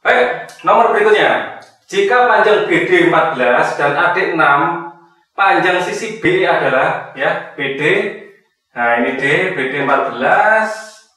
Baik, nomor berikutnya. Jika panjang BD 14 dan AD 6, panjang sisi B adalah ya BD. Nah, ini D, BD 14,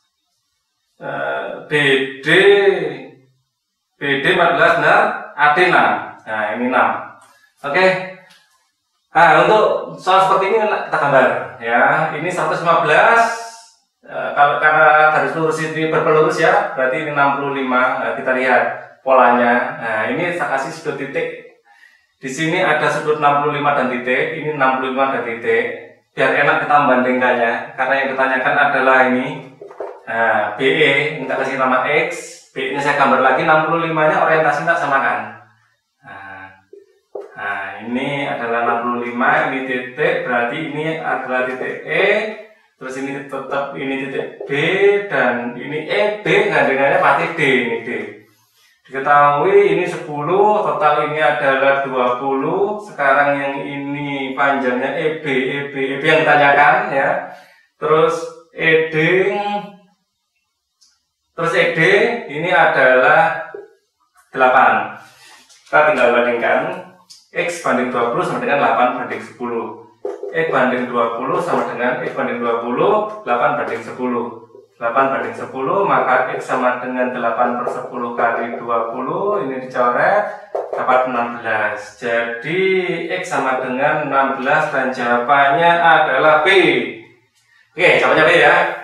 BD 14 benar, AD 6. Nah, ini 6. Oke. Nah, untuk soal seperti ini kita gambar ya. Ini 115. Kalau karena garis lurus ini berpelurus ya, berarti ini 65. Nah, kita lihat polanya. Nah, ini saya kasih sudut titik. Di sini ada sudut 65 dan titik, ini 65 dan titik. Biar enak kita membandingkannya. Karena yang ditanyakan adalah ini. Nah, BE, kita kasih nama X. B ini saya gambar lagi, 65-nya orientasi tak samakan. Nah, ini adalah 65, ini titik, berarti ini adalah titik E. Terus ini tetap ini titik B dan ini E, B gandingannya pasti D, ini D. Diketahui ini 10, total ini adalah 20. Sekarang yang ini panjangnya EB yang ditanyakan ya. Terus ED ini adalah 8. Kita tinggal bandingkan X banding 20 sama dengan 8 banding 10. E banding 20 sama dengan E banding 20, 8 banding 10. 8 banding 10, maka X sama dengan 8/10 kali 20, ini dicoret, dapat 16. Jadi X sama dengan 16 dan jawabannya adalah B. Oke, jawabannya B ya.